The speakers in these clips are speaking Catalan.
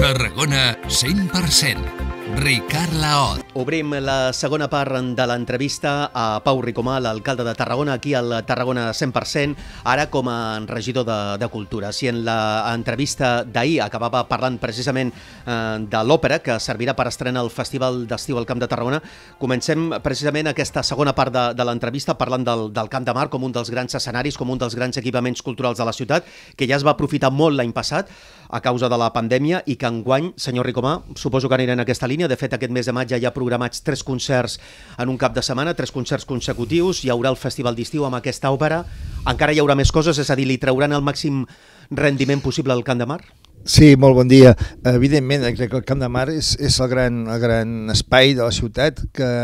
Tarragona 100%. Ricard Laot. Obrim la segona part de l'entrevista a Pau Ricomà, l'alcalde de Tarragona, aquí al Tarragona 100%, ara com a regidor de Cultura. Si en l'entrevista d'ahir acabava parlant precisament de l'òpera, que servirà per estrenar el Festival d'Estiu al Camp de Tarragona, comencem precisament aquesta segona part de l'entrevista parlant del Camp de Mar com un dels grans escenaris, com un dels grans equipaments culturals de la ciutat, que ja es va aprofitar molt l'any passat a causa de la pandèmia i que enguany, senyor Ricomà, suposo que anirà en aquesta línia. De fet, aquest mes de maig ja hi ha programats 3 concerts en un cap de setmana, 3 concerts consecutius, hi haurà el Festival d'Estiu amb aquesta òpera, encara hi haurà més coses, és a dir, li trauran el màxim rendiment possible al Camp de Mar? Sí, molt bon dia. Evidentment, crec que el Camp de Mar és el gran espai de la ciutat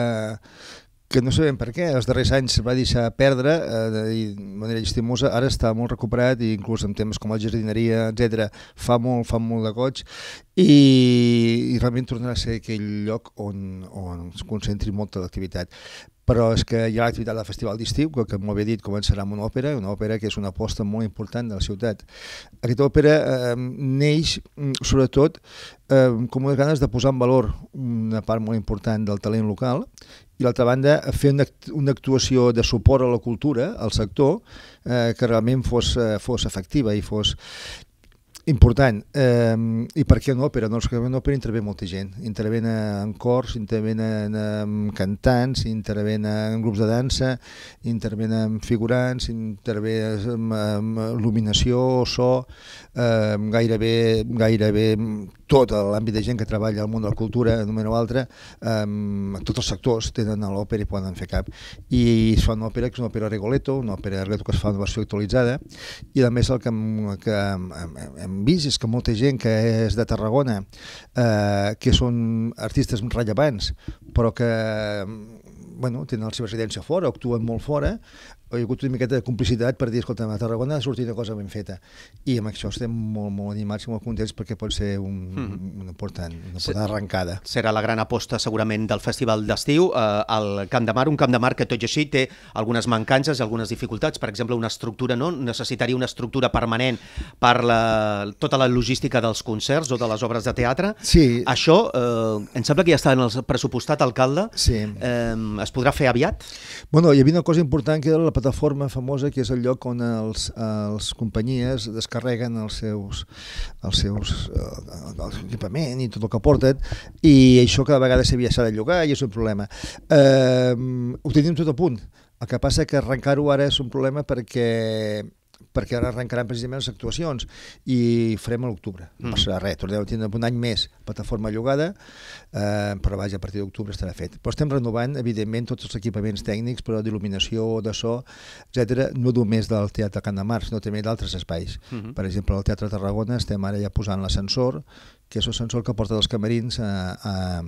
que no sabem per què, els darrers anys va deixar perdre de manera llastimosa, ara està molt recuperat i inclús en temes com la jardineria, etc. fa molt de goig i realment tornarà a ser aquell lloc on es concentri molta l'activitat. Però és que hi ha l'activitat del Festival d'Estiu, que molt bé dit començarà amb una òpera que és una aposta molt important de la ciutat. Aquesta òpera neix sobretot com unes ganes de posar en valor una part molt important del talent local i l'altra banda fer una actuació de suport a la cultura, al sector, que realment fos efectiva i fos important. I per què una òpera? Doncs que en una òpera intervé molta gent. Intervenen cors, intervenen cantants, intervenen grups de dansa, intervenen figurants, intervé il·luminació, so, gairebé tot l'àmbit de gent que treballa al món de la cultura, d'una manera o altra, tots els sectors tenen a l'òpera i poden fer cap. I es fa una òpera que és una òpera Rigoletto, una òpera Rigoletto que es fa una versió actualitzada, i a més el que hem vist és que molta gent que és de Tarragona, que són artistes rellevants, però que tenen la seva residència fora, actuen molt fora, hi ha hagut una miqueta de complicitat per dir, escolta, a Tarragona ha sortit una cosa ben feta. I amb això estem molt animats i molt contents perquè pot ser una important arrencada. Serà la gran aposta segurament del Festival d'Estiu al Camp de Mar, un Camp de Mar que tot i així té algunes mancances i algunes dificultats. Per exemple, una estructura, no? Necessitaria una estructura permanent per tota la logística dels concerts o de les obres de teatre. Sí. Això, em sembla que ja està en el pressupostat, alcalde. Sí. Es podrà fer aviat? Bueno, hi havia una cosa important que era la plataforma famosa, que és el lloc on les companyies descarreguen el equipament i tot el que porten, i això cada vegada s'ha de llogar i és un problema. Ho tenim tot a punt. El que passa que arrencar-ho ara és un problema perquè ara arrencaran precisament les actuacions i farem a l'octubre. No passarà res, torneu a tindre un any més plataforma llogada, però vaja, a partir d'octubre estarà fet. Però estem renovant, evidentment, tots els equipaments tècnics, però d'il·luminació, de so, etc., no només del Teatre Camp de Mar, sinó també d'altres espais. Per exemple, al Teatre Tarragona estem ara ja posant l'ascensor, que és l'ascensor que porta dels camerins a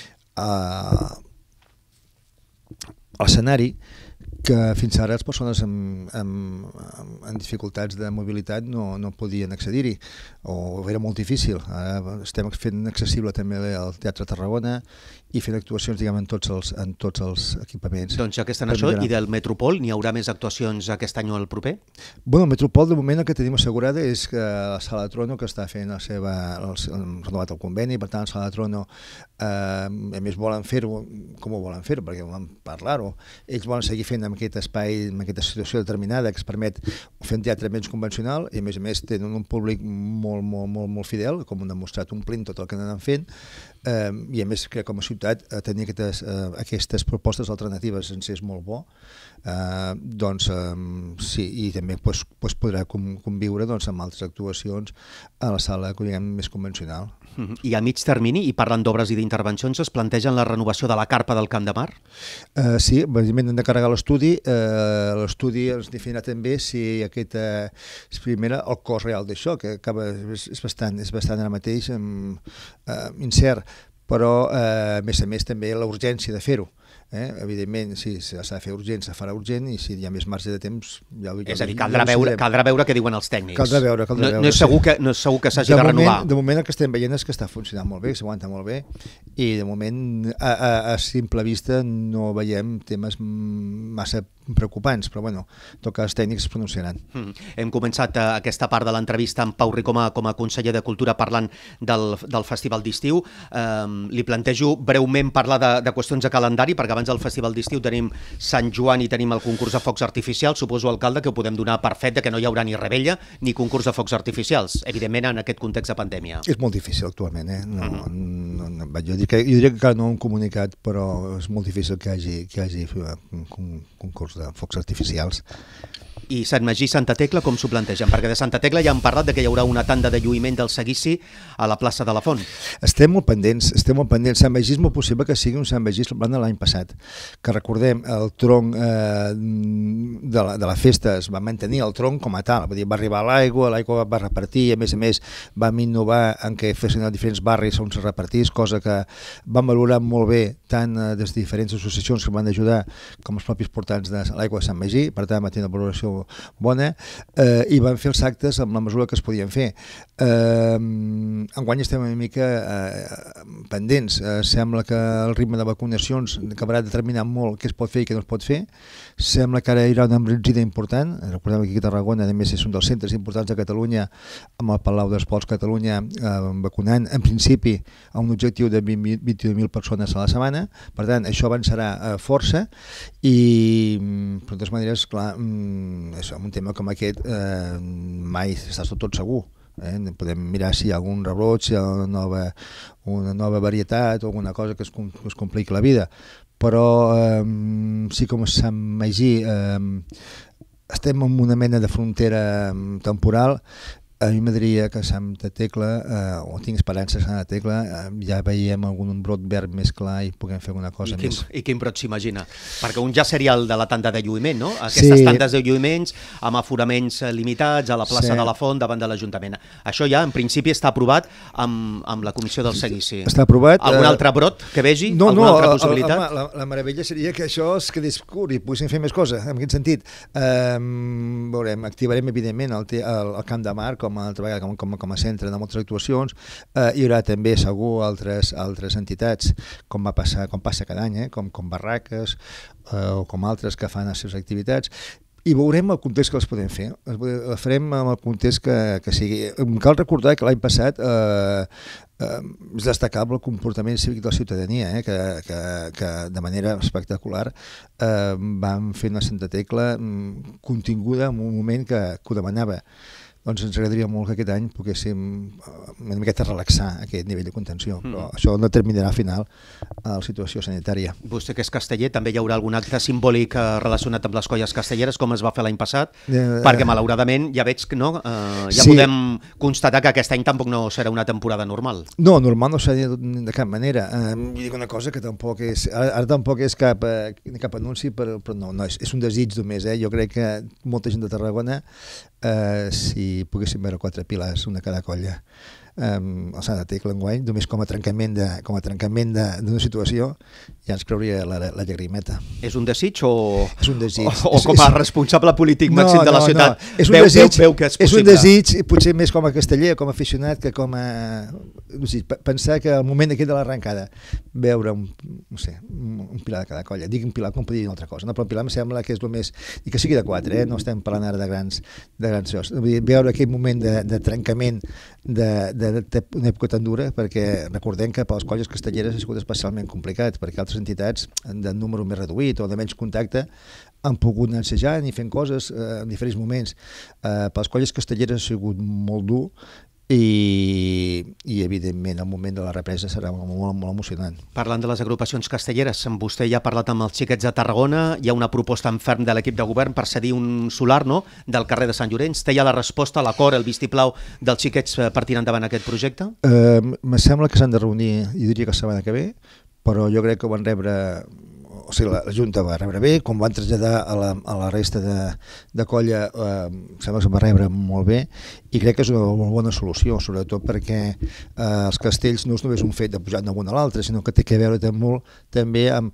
l'escenari, que fins ara les persones amb dificultats de mobilitat no podien accedir-hi, o era molt difícil. Ara estem fent accessible també al Teatre Tarragona i fent actuacions, diguem, en tots els equipaments. Doncs ja que estan això, i del Metropol, n'hi haurà més actuacions aquest any o el proper? Bueno, el Metropol, de moment, el que tenim assegurada és que la Sala Trono, que està fent renovat el conveni, per tant, la Sala Trono, a més, volen fer-ho, com ho volen fer-ho, perquè volen parlar-ho. Ells volen seguir fent amb aquest espai, amb aquesta situació determinada que es permet fer un teatre menys convencional i, a més, tenen un públic molt fidel, com han demostrat omplint tot el que anen fent, i, a més, crec que com a ciutat tenir aquestes propostes alternatives ens és molt bo. Doncs sí, i també podrà conviure amb altres actuacions a la sala, diguem, més convencional. I a mig termini, i parlant d'obres i d'intervencions, es plantegen la renovació de la carpa del Camp de Mar? Sí, evidentment hem de carregar l'estudi. L'estudi ens definirà també si aquest és primera el cost real d'això, que és bastant ara mateix incert, però a més també la urgència de fer-ho. Evidentment, si s'ha de fer urgent, se farà urgent, i si hi ha més marge de temps... És a dir, caldrà veure què diuen els tècnics. Caldrà veure. No és segur que s'hagi de renovar. De moment el que estem veient és que està funcionant molt bé, s'aguanta molt bé, i de moment, a simple vista, no veiem temes massa preocupants, però bueno, en tot cas tècnics es pronunciaran. Hem començat aquesta part de l'entrevista amb Pau Ricomà com a conseller de Cultura parlant del Festival d'Estiu. Li plantejo breument parlar de qüestions de calendari, perquè abans del Festival d'Estiu tenim Sant Joan i tenim el concurs de focs artificials. Suposo, alcalde, que ho podem donar per fet que no hi haurà ni rebella ni concurs de focs artificials, evidentment en aquest context de pandèmia. És molt difícil actualment, jo diria que encara no ho hem comunicat, però és molt difícil que hi hagi un concurs de focs artificials. I Sant Magí i Santa Tecla com s'ho plantegen? Perquè de Santa Tecla ja han parlat que hi haurà una tanda de lluïment del seguici a la plaça de la Font. Estem molt pendents. Sant Magí és molt possible que sigui un Sant Magí semblant a l'any passat, que recordem el tronc de la festa es va mantenir el tronc com a tal, va arribar l'aigua va repartir, a més vam innovar en què fessin a diferents barris on se repartís, cosa que van valorar molt bé tant des de diferents associacions que van ajudar com els propis portants de l'aigua de Sant Magí, per tant va tenir una valoració bona, i van fer els actes amb la mesura que es podien fer. Enguany estem una mica pendents. Sembla que el ritme de vacunacions acabarà determinant molt què es pot fer i què no es pot fer. Sembla que ara hi haurà una embranzida important. Recordem que aquí a Tarragona, a més, és un dels centres importants de Catalunya, amb el Palau d'Esports Catalunya vacunant, en principi, a un objectiu de 22.000 persones a la setmana. Per tant, això avançarà força i, de totes maneres, clar, és un tema com aquest mai estàs tot segur. Podem mirar si hi ha algun rebrot, si hi ha una nova varietat o alguna cosa que es compliqui la vida, però sí, com a Sant Magí estem en una mena de frontera temporal. A mi m'agradaria que Santa Tecla, o tinc esperança que Santa Tecla, ja veiem algun brot verd més clar i puguem fer alguna cosa més. I quin brot s'imagina? Perquè un ja seria el de la tanda de lluïment, no? Aquestes tandes de lluïments amb aforaments limitats a la plaça de la Font davant de l'Ajuntament. Això ja, en principi, està aprovat amb la Comissió del Seguici. Està aprovat. Algun altre brot que vegi? No, alguna altra possibilitat? La meravella seria que això es quedés curt i poguéssim fer més coses, en aquest sentit. Veurem, activarem, evidentment, el Camp de Mar com a centre de moltes actuacions. Hi haurà també segur altres entitats, com passa cada any, com barraques o com altres que fan les seves activitats, i veurem el context que les podem fer. Les farem amb el context que sigui. Cal recordar que l'any passat és destacable el comportament cívic de la ciutadania, que de manera espectacular van fer una Santa Tecla continguda en un moment que ho demanava. Doncs ens agradaria molt que aquest any poguéssim una miqueta relaxar aquest nivell de contenció, però això no determinarà al final la situació sanitària. Vostè que és casteller, també hi haurà algun acte simbòlic relacionat amb les colles castelleres, com es va fer l'any passat? Perquè malauradament ja veig que podem constatar que aquest any tampoc no serà una temporada normal. No, normal no serà de cap manera. Dic una cosa que tampoc és... Ara tampoc és cap anunci, però no, és un desig només. Jo crec que molta gent de Tarragona, si poguéssim veure 4 piles, una cada colla, el Santa Tecla enguany, només com a trencament d'una situació, ja ens creuria la llagrimeta. És un desig o com a responsable polític màxim de la ciutat? Veu que és possible? És un desig, potser més com a casteller, com a aficionat, que com a... pensar que al moment d'aquí de l'arrencada veure un pilar de cada colla, dic un pilar com podria dir una altra cosa, però un pilar em sembla que és el més... i que sigui de 4, no estem parlant ara de grans jocs. Veure aquell moment de trencament d'una època tan dura, perquè recordem que per les colles castelleres ha sigut especialment complicat, perquè altres entitats de número més reduït o de menys contacte han pogut anar assajant i fent coses en diferents moments. Per les colles castelleres ha sigut molt dur i evidentment el moment de la represa serà molt emocionant. Parlant de les agrupacions castelleres, vostè ja ha parlat amb els xiquets de Tarragona, hi ha una proposta en ferm de l'equip de govern per cedir un solar del carrer de Sant Llorenç. Té ja la resposta, l'acord, el vistiplau dels xiquets per tirar endavant aquest projecte? Me sembla que s'han de reunir, jo diria que la setmana que ve, però jo crec que ho van rebre... O sigui, la Junta va rebre bé, com van traslladar a la resta de colla, sembla que es va rebre molt bé, i crec que és una molt bona solució, sobretot perquè els castells no és només un fet de pujar d'un a l'altre, sinó que té a veure molt també amb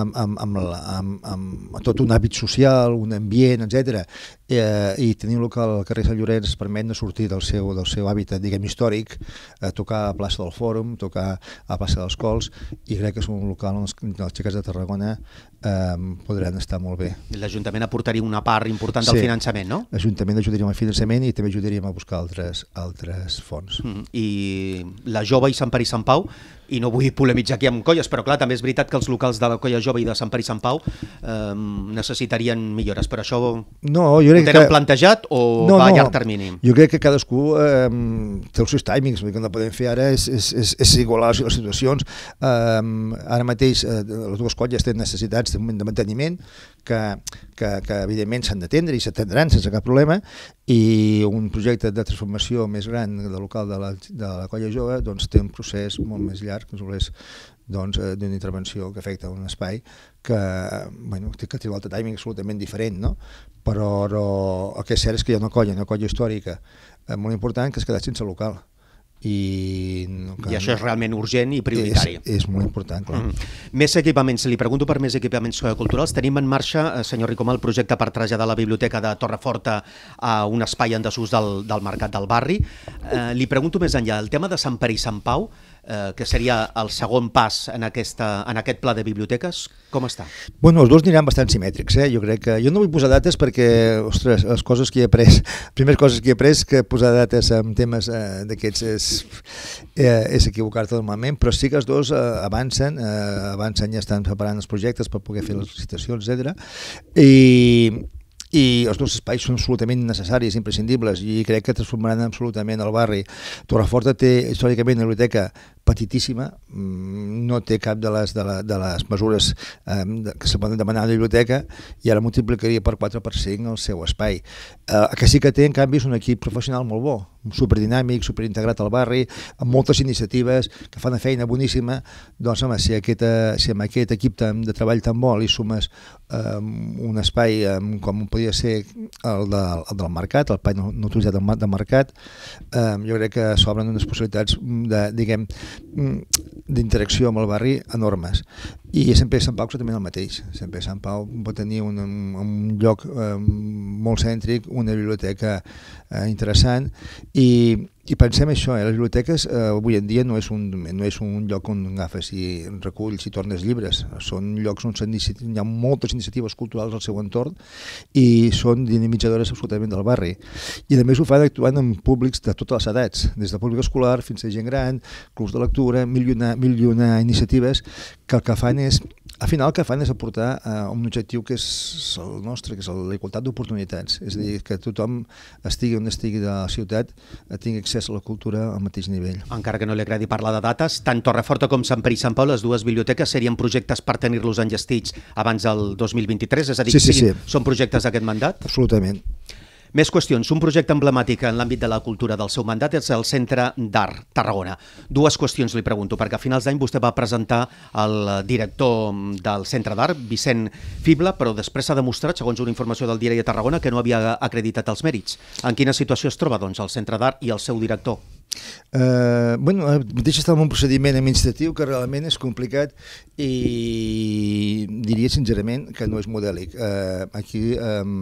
tot un hàbit social, un ambient, etc. I tenir un local al carrer Sant Llorenç es permet de sortir del seu hàbitat, diguem, històric, tocar a la plaça del Fòrum, tocar a la plaça dels Cols, i crec que és un local on els xiquets de Tarragona podran estar molt bé. L'Ajuntament aportaria una part important del finançament, no? L'Ajuntament ajudaríem al finançament i també ajudaríem a buscar altres fons. I la Jove i Sant Pere i Sant Pau, i no vull polemitzar aquí amb colles, però clar, també és veritat que els locals de la Colla Jove i de Sant Pere i Sant Pau necessitarien millores, però això ho tenen plantejat o va a llarg termini? Jo crec que cadascú té els seus timings, el que no podem fer ara és igualar les situacions. Ara mateix les dues colles tenen necessitats de manteniment que evidentment s'han d'atendre i s'atendran sense cap problema, i un projecte de transformació més gran del local de la Colla Jove doncs té un procés molt més llarg, que és d'una intervenció que afecta un espai que té un altre timing absolutament diferent, no? Però el que és cert és que hi ha una colla històrica molt important que es quedat sense local. I això és realment urgent i prioritari. És molt important, clar. Més equipaments, li pregunto per més equipaments culturals. Tenim en marxa, senyor Ricomà, el projecte per traslladar la biblioteca de Torreforta a un espai en desús del Mercat del Barri. Li pregunto més enllà, el tema de Sant Pere i Sant Pau, que seria el segon pas en aquest pla de biblioteques, com està? Bueno, els dos aniran bastant simètrics, Jo crec que... Jo no vull posar dates perquè, ostres, les coses que he après, primeres coses que he après que posar dates en temes d'aquests és equivocar-te normalment, però sí que els dos avancen, ja estan preparant els projectes per poder fer les licitacions, etc. I els dos espais són absolutament necessaris, imprescindibles, i crec que transformaran absolutament el barri. Torreforta té històricament una biblioteca petitíssima, no té cap de les mesures que se poden demanar a la biblioteca, i ara multiplicaria per 4 per 5 el seu espai. El que sí que té, en canvi, és un equip professional molt bo, superdinàmic, superintegrat al barri, amb moltes iniciatives, que fan una feina boníssima. Doncs, home, si amb aquest equip de treball tan bo li sumes un espai com podria ser el del Mercat, el espai no utilitzat del Mercat, jo crec que s'obren unes possibilitats d'interacció amb el barri enormes. I Sant Pere i Sant Pau exactament el mateix. Sant Pere i Sant Pau pot tenir un lloc molt cèntric, una biblioteca interessant, i pensem això, les biblioteques avui en dia no és un lloc on agafes i reculls i tornes llibres, són llocs on hi ha moltes iniciatives culturals al seu entorn i són dinamitzadores absolutament del barri. I a més ho fan actuant amb públics de totes les edats, des del públic escolar fins a gent gran, clubs de lectura, mil i una iniciatives que el que fan és aportar un objectiu que és el nostre, que és la igualtat d'oportunitats, és a dir, que tothom estigui on estigui de la ciutat tingui accés a la cultura al mateix nivell. Encara que no li agradi parlar de dates, tant Torreforta com Sant Pere i Sant Pau, les dues biblioteques, serien projectes per tenir-los enllestits abans del 2023? És a dir, sí. Són projectes d'aquest mandat? Absolutament. Més qüestions. Un projecte emblemàtic en l'àmbit de la cultura del seu mandat és el Centre d'Art Tarragona. Dues qüestions li pregunto, perquè a finals d'any vostè va presentar el director del Centre d'Art, Vicent Fibla, però després s'ha demostrat, segons una informació del Diari de Tarragona, que no havia acreditat els mèrits. En quina situació es troba, doncs, el Centre d'Art i el seu director? Mateix està en un procediment administratiu que realment és complicat i diria sincerament que no és modèlic. Aquí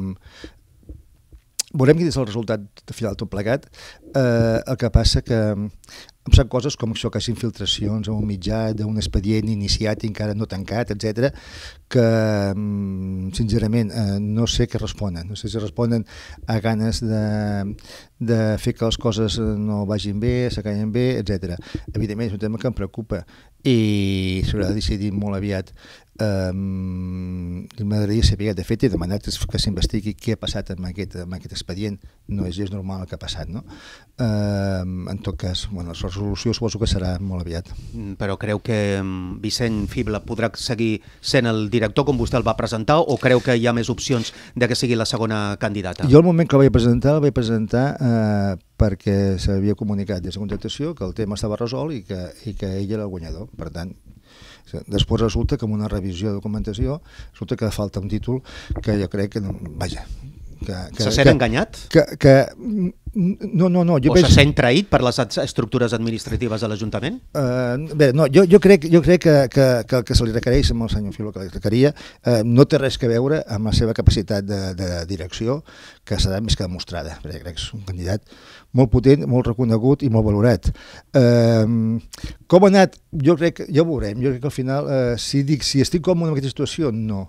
veurem quin és el resultat final tot plegat. El que passa que em sap coses com això, que és infiltracions a un mitjà d'un expedient iniciat i encara no tancat, etc, que sincerament no sé què responen. No sé si responen a ganes de fer que les coses no vagin bé, s'acaben bé, etc. Evidentment és un tema que em preocupa i s'haurà de decidir molt aviat. M'agradaria saber, de fet he demanat que s'investigui què ha passat amb aquest expedient. No és normal el que ha passat, no? En tot cas, la resolució suposo que serà molt aviat. Però creu que Vicent Fibla podrà seguir sent el director com vostè el va presentar, o creu que hi ha més opcions de que sigui la segona candidata? Jo al moment que el vaig presentar perquè s'havia comunicat des de contractació que el tema estava resolt i que ell era el guanyador. Per tant, després resulta que en una revisió de documentació resulta que falta un títol que jo crec que no, vaja, se sent enganyat? Que No, O se sent traït per les estructures administratives de l'Ajuntament? Bé, no, jo crec que el que se li requereix amb el senyor Filo que li requeria no té res que veure amb la seva capacitat de direcció, que serà més que demostrada, perquè crec que és un candidat molt potent, molt reconegut i molt valorat. Com ha anat? Jo crec que ja ho veurem. Jo crec que al final, si estic còmode en aquesta situació, no.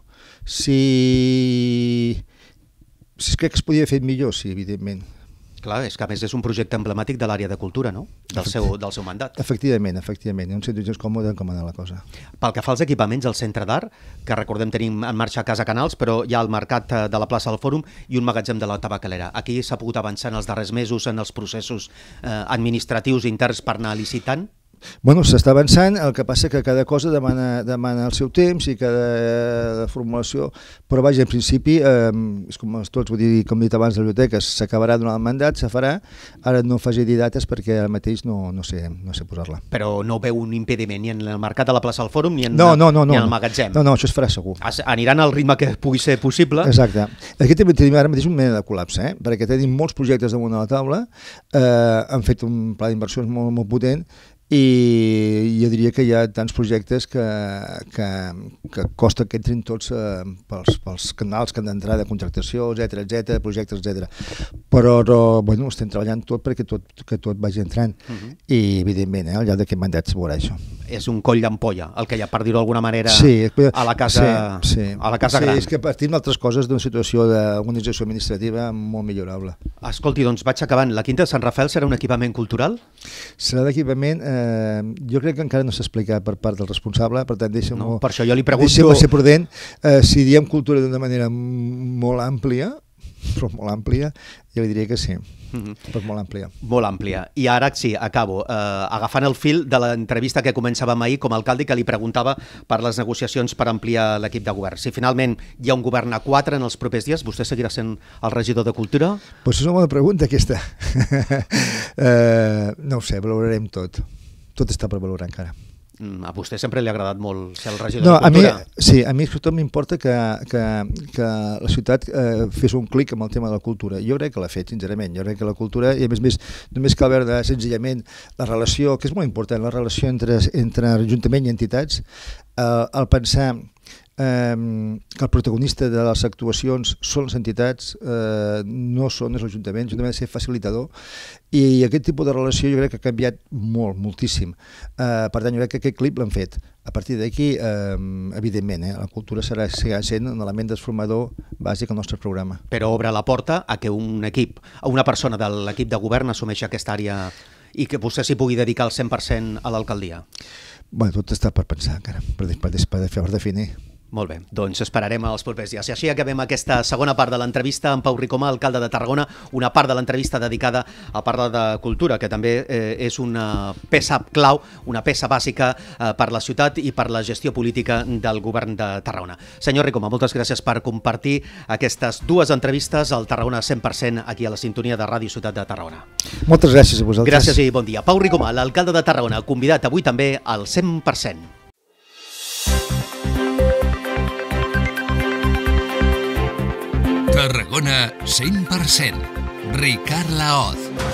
Si crec que es podia haver fet millor, sí, evidentment. Clar, és que a més és un projecte emblemàtic de l'àrea de cultura, no? Del seu mandat. Efectivament. No em sento gens còmode en com anar la cosa. Pel que fa als equipaments, el Centre d'Art, que recordem tenim en marxa a Casa Canals, però hi ha el mercat de la plaça del Fòrum i un magatzem de la Tabacalera. Aquí s'ha pogut avançar en els darrers mesos en els processos administratius interns per anar licitant? Bueno, s'està avançant, el que passa que cada cosa demana el seu temps i cada formulació, però vaja, en principi, és com tots, vull dir, com he dit abans, la biblioteca s'acabarà donant el mandat, se farà, ara no faci dir dates perquè ara mateix no sé posar-la. Però no veu un impediment ni en el mercat de la plaça del Fòrum ni en el magatzem? No, això es farà segur. Aniran al ritme que pugui ser possible? Exacte. Aquí també tenim ara mateix un mena de col·lapse, perquè tenim molts projectes damunt de la taula, han fet un pla d'inversions molt, molt potent, i jo diria que hi ha tants projectes que costa que entrin tots pels canals que han d'entrar de contractació, etc, projectes, etc. Però bueno, estem treballant tot perquè tot vagi entrant i evidentment al llarg d'aquest mandat es veurà això. És un coll d'ampolla el que hi ha, per dir-ho d'alguna manera, a la casa gran. És que partim d'altres coses d'una situació d'organització administrativa molt millorable. Escolti, doncs vaig acabant. La Quinta de Sant Rafael serà un equipament cultural? Serà d'equipament, jo crec que encara no s'ha explicat per part del responsable, per tant deixa'm per això jo li pregunto... Deixa'm ser prudent. Si diem cultura d'una manera molt àmplia, però molt àmplia, jo li diria que sí, però molt àmplia. Molt àmplia. I ara sí, acabo, agafant el fil de l'entrevista que començàvem ahir com a alcalde i que li preguntava per les negociacions per ampliar l'equip de govern. Si finalment hi ha un govern a 4 en els propers dies, vostè seguirà sent el regidor de Cultura? Pues és una bona pregunta aquesta. No ho sé, valorarem tot. Tot està per valorar encara. A vostè sempre li ha agradat molt ser el regidor de Cultura? A mi tot m'importa que la ciutat fes un clic amb el tema de la cultura. Jo crec que l'ha fet, sincerament. Jo crec que la cultura, i a més només cal veure senzillament la relació, que és molt important, la relació entre ajuntament i entitats, el pensar que el protagonista de les actuacions són les entitats, no és l'Ajuntament. L'Ajuntament ha de ser facilitador i aquest tipus de relació jo crec que ha canviat moltíssim. Per tant, jo crec que aquest clip l'han fet. A partir d'aquí, evidentment, la cultura seguirà sent un element transformador bàsic al nostre programa. Però obre la porta a que un equip, una persona de l'equip de govern assumeixi aquesta àrea i que vostè s'hi pugui dedicar al 100% a l'alcaldia? Bé, tot està per pensar encara, per definir. Molt bé, doncs esperarem els propers dies. I així acabem aquesta segona part de l'entrevista amb Pau Ricomà, alcalde de Tarragona, una part de l'entrevista dedicada a parlar de cultura, que també és una peça clau, una peça bàsica per la ciutat i per la gestió política del govern de Tarragona. Senyor Ricomà, moltes gràcies per compartir aquestes dues entrevistes al Tarragona 100% aquí a la sintonia de Ràdio Ciutat de Tarragona. Moltes gràcies a vosaltres. Gràcies i bon dia. Pau Ricomà, l'alcalde de Tarragona, convidat avui també al 100%. Tarragona 100%. Ricard Laoz.